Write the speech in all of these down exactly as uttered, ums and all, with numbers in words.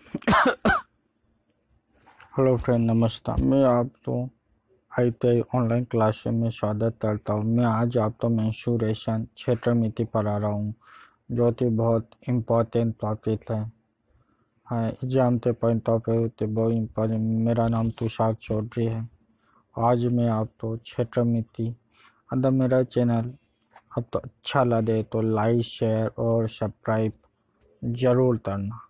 Hello friend, नमस्कार। मैं आप तो I T I online class में स्वागत करता हूँ। मैं आज आप तो मेंसुरेशन क्षेत्र मिति पढ़ा रहा हूँ, जो कि बहुत इम्पोर्टेंट टॉपिक है। हाँ, एग्जाम के पॉइंट ऑफ व्यू से बहुत इम्पोर्टेंट। मेरा नाम तुषार चौधरी है। आज मैं आप तो क्षेत्र मिति अगर मेरा चैनल अब तो अच्छा लगे तो लाइक, शेयर और सब्सक्राइब जरूर करना।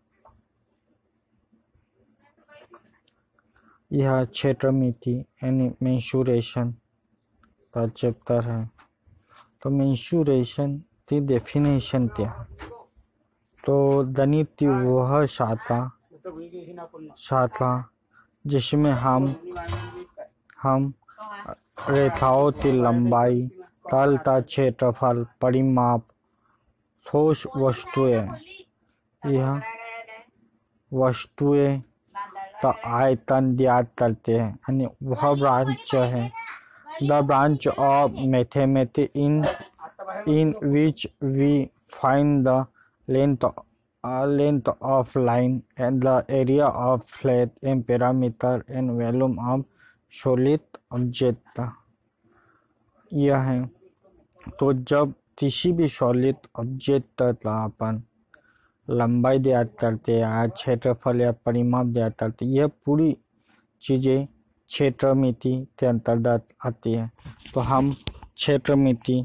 यह क्षेत्र मिति यानी मेंसुरेशन का चैप्टर है। तो मेंसुरेशन की डेफिनेशन क्या है? तो गणित की वह शाखा शाखा जिसमें हम हम रेखाओं की लंबाई, तल का क्षेत्रफल, परिमाप, ठोस वस्तुएं यह वस्तुएं का आयतन ज्ञात करते हैं, यानी वह ब्रांच है the branch of mathematics in in which we find the length uh, length of line and the area of flat and parameter and volume of solid object। यह है तो जब किसी भी सॉलिड ऑब्जेक्ट का अपन लंबाई ज्ञात करते हैं, क्षेत्रफल या परिमाप ज्ञात करते हैं, यह पूरी चीजें क्षेत्र मिति के अंतर्गत आती है। तो हम क्षेत्र मिति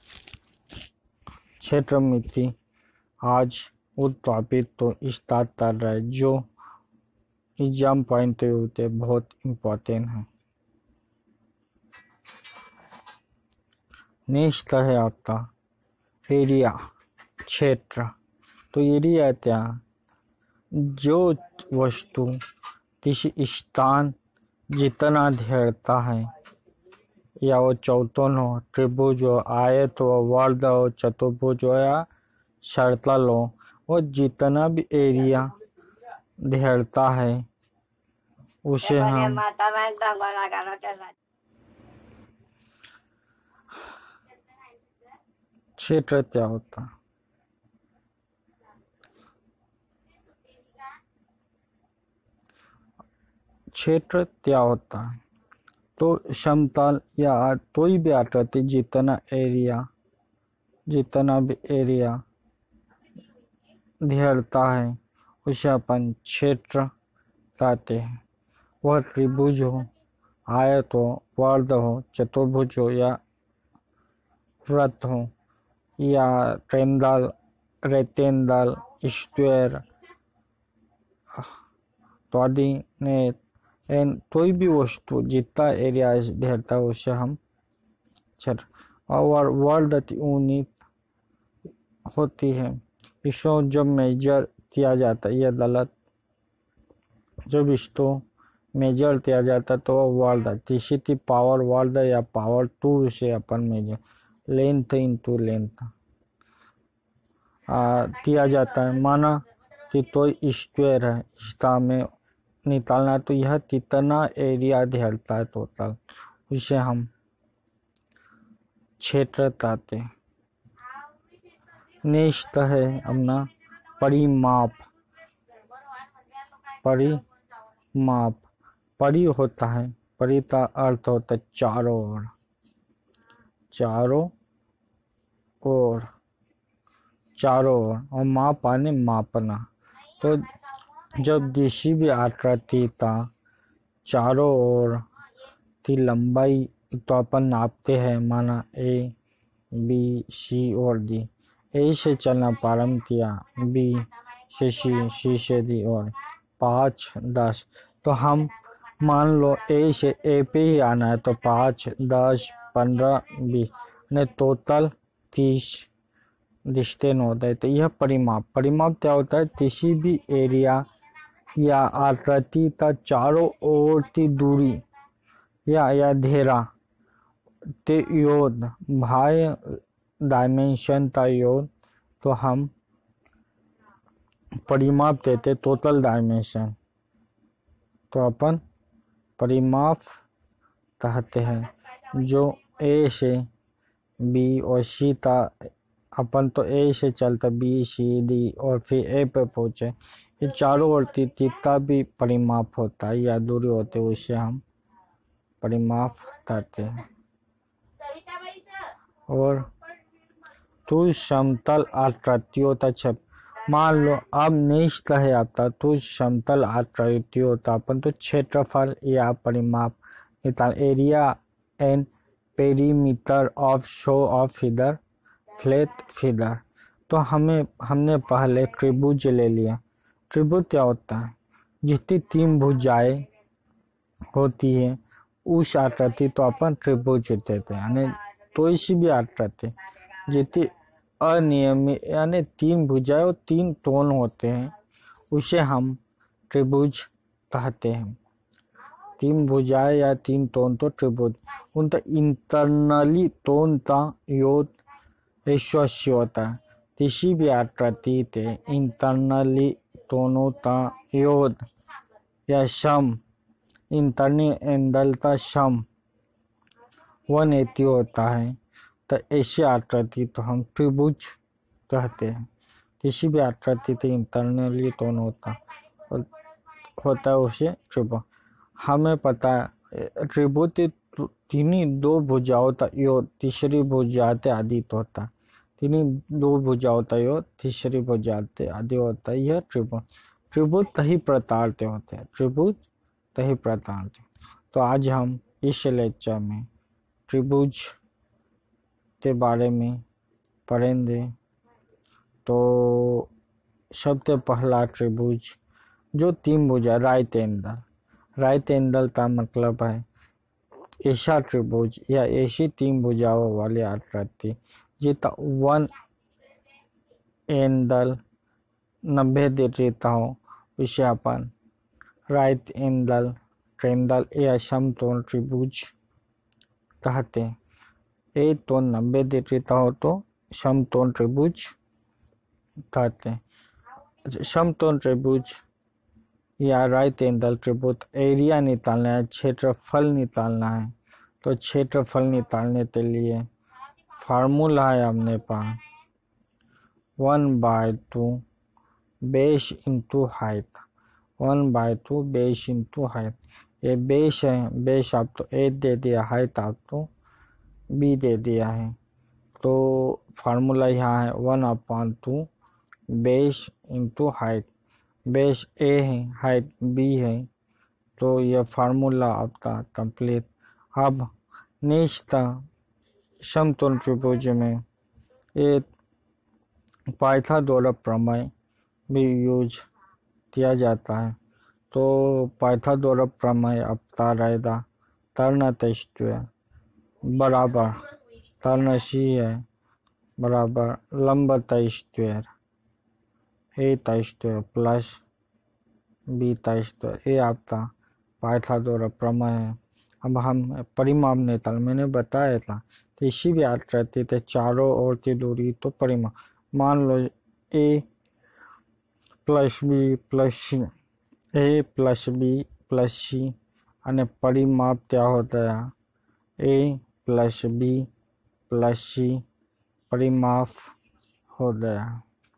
क्षेत्र मिति आज उस टॉपिक तो स्टार्ट कर रहा है जो एग्जाम पॉइंट होते बहुत इम्पोर्टेंट है। नेक्स्ट है आपका एरिया, क्षेत्र। तो एरिया क्या? जो वस्तु किसी स्थान जितना घेरता है, या वो चौकोन हो, त्रिभुज हो, आयत हो, वर्ग हो, चतुर्भुज हो या सर्कल हो, वो जितना भी एरिया घेरता है उसे हम क्षेत्र क्या होता है? क्षेत्र क्या होता है? तो समतल या कोई भी आकृति जितना एरिया जितना भी एरिया घेरता है उसे अपन क्षेत्र कहते हैं। वह त्रिभुज हो, आयत हो, वर्ग हो, चतुर्भुज हो या वृत्त हो, या triangle, rectangle, square, coordinate and कोई भी वस्तु जितना एरिया घेरता है उसे हम क्षेत्र। और वर्ल्ड की यूनिट होती है, इसको जब मेजर किया जाता है, यह गलत, जब इसको मेजर किया जाता है तो वर्ल्ड किसी की पावर वर्ल्ड या पावर टू से अपन मेजर लेंथ इंटू लेंथ किया जाता है। माना कि तो स्क्वायर है, इसका में निकालना तो यह कितना एरिया घेरता है टोटल, उसे हम क्षेत्र कहते हैं। नेक्स्ट है अपना परिमाप। परिमाप परि होता है, परि का अर्थ होता है चारों ओर, चारों ओर चारों ओर, और माप आने मापना। तो जब किसी भी आकृति का चारों ओर की लंबाई तो अपन नापते हैं, माना ए, बी, सी और डी। ए से चलना प्रारंभ किया, बी से सी, सी से डी और पाँच दस। तो हम मान लो ए से ए पे ही आना है, तो पाँच दस पंद्रह बीस ने टोटल तीस डिस्टेंस होता है। तो यह परिमाप परिमाप क्या होता है? किसी भी एरिया या आकृति का चारों ओर की दूरी या या घेरा ते योग भाई डायमेंशन का योग, तो हम परिमाप देते टोटल डायमेंशन, तो अपन परिमाप कहते हैं। जो ए से बी और सी का अपन तो ए से चलता बी सी डी और फिर ए पे पहुंचे, ये चारों ओर जितना भी परिमाप होता है या दूरी होती है उसे हम परिमाप कहते हैं। और तू समतल आकृतियों तक, मान लो अब नेक्स्ट है आपका तू समतल आकृतियों होता अपन तो क्षेत्रफल या परिमाप निकाल, area and perimeter of shape of figure flat figure. तो हमें हमने पहले त्रिभुज ले लिया। त्रिभुज क्या होता है, जितनी तीन भुजाएं होती है उस आकृति तो अपन त्रिभुज देते हैं। यानी तो इसी भी आकृति जितनी अनियमित यानी तीन भुजाएं और तीन टोन होते हैं उसे हम त्रिभुज कहते हैं। तीन भुजाएं या तीन टोन तो त्रिभुज, उनका इंटरनली टोन का योग रेशोशी होता है। किसी भी आकृति के इंटरनली टोनों का योग या सम, इंटरनल एंगल का सम वन एटी होता है। तो ऐसी आकृति तो हम त्रिभुज कहते हैं। किसी भी आकृति के इंटरनली टोन होता होता है उसे त्रिभुज। हमें पता है त्रिभुज तीन ही दो भुजाओं का योग तीसरी भुजा से अधिक होता है। तीन ही दो भुजाओं का योग तीसरी भुजा से अधिक होता है। यह त्रिभुज त्रिभुज कई प्रकार के होते हैं। त्रिभुज कई प्रकार के। तो आज हम इस लेक्चर में त्रिभुज के बारे में पढ़ेंगे। तो सबसे पहला त्रिभुज जो तीन भुजा राइट एंगल। राइट एंगल का मतलब है ऐसा त्रिभुज या ऐसी तीन भुजाओं वाली आकृति जितना वन एंगल नब्बे डिग्री का हो उसे अपन राइट एंगल ट्रायंगल या समकोण त्रिभुज कहते हैं। एक तो नब्बे डिग्री का हो तो समकोण त्रिभुज कहते हैं। समकोण त्रिभुज या राइट एंगल त्रिभुज एरिया निकालना है, क्षेत्रफल निकालना है। तो क्षेत्रफल निकालने के लिए फार्मूला है अपने पास one by two base into height. One by two base into height. ये बेस है, बेस आप तो ए दे दिया, हाइट आप तो बी दे दिया है। तो फार्मूला यहाँ है one upon two base into height. Base A है, हाइट बी है। तो यह फार्मूला आपका कंप्लीट। अब नेक्स्ट समकोण त्रिभुज में एक पाइथागोरस प्रमेय भी यूज किया जाता है। तो पाइथागोरस प्रमेय आपका रहेगा तर्ण स्क्वायर बराबर तर्ण सी है बराबर लंब square A square plus B square. ये आपका पाइथागोरस प्रमेय है। अब हम परिमाप निकाल, मैंने बताया था किसी भी आकृति के चारों ओर की दूरी तो परिमाप। मान लो A plus B plus C, A plus B plus C અને परिमाप क्या होता है A plus B plus C परिमाप हो गया।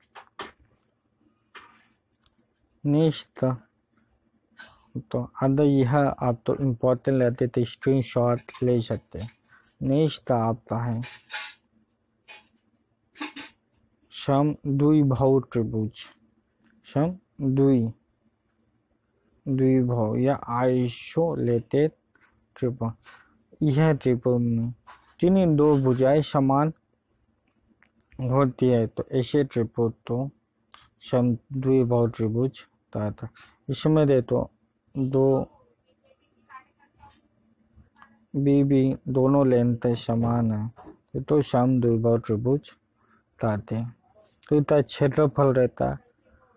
नेक्स्ट तो अगर यह आप तो इम्पोर्टेंट रहते तो स्क्रीन शॉट ले सकते हैं। नेक्स्ट आपका है सम द्विबाहु त्रिभुज। सम द्वि द्विबाहु या आइसोलेटेड त्रिभुज। यह त्रिभुज में तीन दो भुजाएं समान होती है तो ऐसे त्रिभुज तो सम द्विबाहु त्रिभुज था। इसमें दे तो दो बी बी दोनों लेंथ समान है तो सम द्विबाहु त्रिभुज कहते हैं। तो इसका क्षेत्रफल रहता है,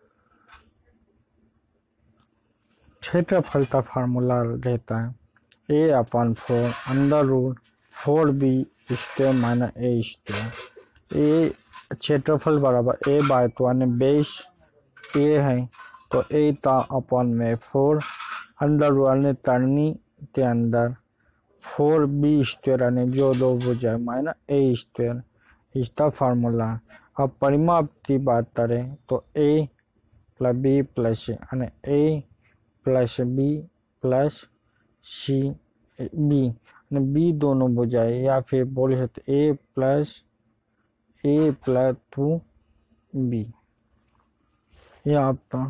क्षेत्रफल का फार्मूला रहता है A upon four under root four B square minus A square. A क्षेत्रफल बराबर ए बाय टू यानी बेस ए है तो ए का अपॉन में फोर अंडर रूट यानी तरनी के अंदर फोर बी स्क्वायर यानी जो दो भुजा माइनस ए स्क्वायर इसका फार्मूला। अब परिमाप की बात करें तो A plus B plus C અને A plus B plus C B અને बी दोनों भुजाएं या फिर बोल सकते A plus A plus two B. ये आपका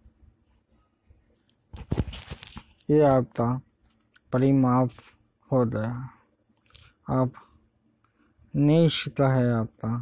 ये आपका परिमाप हो गया। अब नेक्स्ट है आपका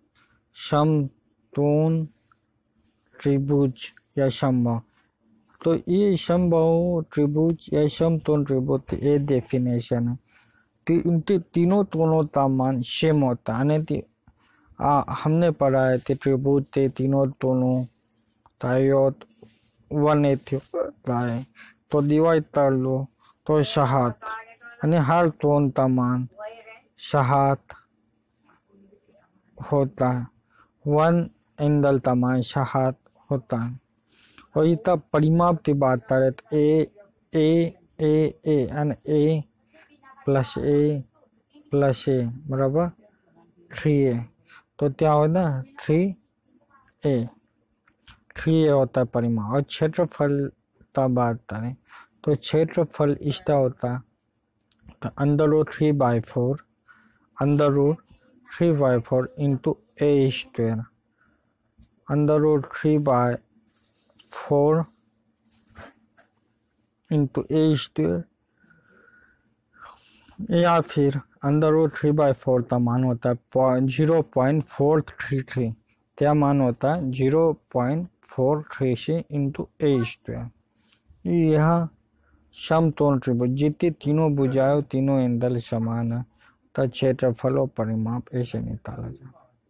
समतोल त्रिभुज या समबाहु। तो ये समबाहु त्रिभुज या समतोल त्रिभुज ये डेफिनेशन है कि इनके तीनों दोनों का मान सेम होता है। आ, हमने पढ़ा है कि त्रिभुज के तीनों दोनों तायोत वन एथ होता है। तो डिवाइड कर लो तो सात यानी हर दोनों का मान सात होता है। वन एंगल का मान सात होता है। और इतना परिमाप की बात करें तो ए ए ए ए यानी ए प्लस ए प्लस ए बराबर थ्री ए। तो क्या होता है थ्री ए थ्री ए होता है परिमाप। और क्षेत्रफल का बात करें तो क्षेत्रफल इसका होता है तो under root three by four under root three by four into A square under root three by four into A square या फिर under root three by four का मान होता है zero point four three three. क्या मान होता है zero point four three three into A square. यह समतोल त्रिभुज जितनी तीनों भुजाएं तीनों एंगल समान है तो क्षेत्रफल और परिमाप ऐसे निकाला जाए।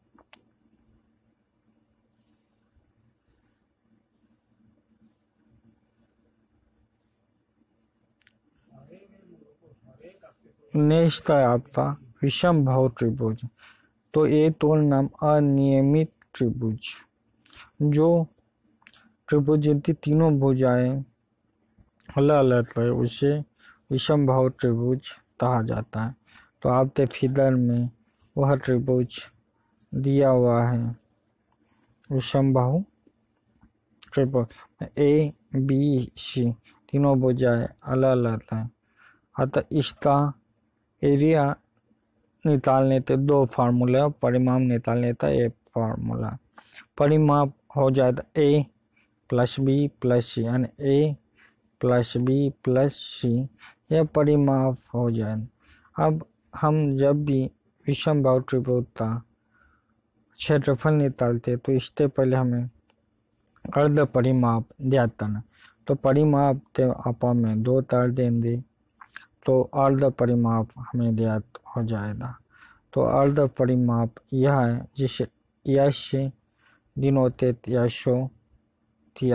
नेक्स्ट है आपका विषम बाहु त्रिभुज। तो ये तो नाम अनियमित त्रिभुज। जो त्रिभुज जिनकी तीनों भुजाएं अलग अलग है उसे विषम बाहु त्रिभुज कहा जाता है। तो आपके फिगर में वह त्रिभुज दिया हुआ है विषम बाहु त्रिभुज ए बी सी तीनों भुजाएं अलग अलग है। अतः इसका एरिया निकालने के दो फार्मूला परिमाप निकालने का एक फार्मूला। परिमाप हो जाता A plus B plus C यानी A plus B plus C यह परिमाप हो जाए। अब हम जब भी विषम बाहु त्रिभुज का क्षेत्रफल निकालते तो इससे पहले हमें अर्ध परिमाप ज्ञात करना। तो परिमाप के आपा में दो तार देंगे तो अर्ध परिमाप हमें ज्ञात हो जाएगा। तो अर्ध परिमाप यह है जिसे यश से डिनोटेट यशो किया।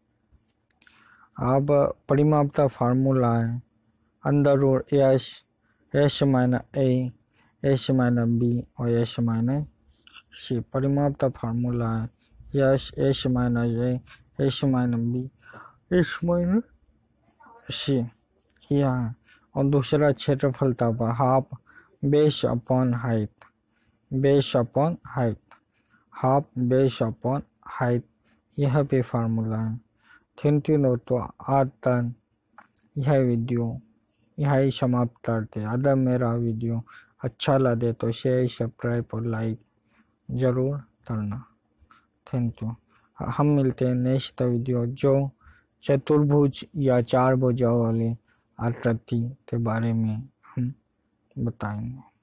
अब परिमाप का फार्मूला है under root S S minus A S minus B और एस माइनस सी। परिमाप का फार्मूला है S S minus A S minus B S minus C यह है। और दूसरा क्षेत्रफल था half base upon height base upon height half base upon height यह भी फार्मूला है। थैंक यू दोस्तों। आज तक यह वीडियो यही समाप्त करते। अगर मेरा वीडियो अच्छा लगे तो शेयर सब्सक्राइब और लाइक ज़रूर करना। Thank you. हम मिलते हैं नेक्स्ट वीडियो जो चतुर्भुज या चार भुजाओं वाले आकृति के बारे में हम बताएंगे।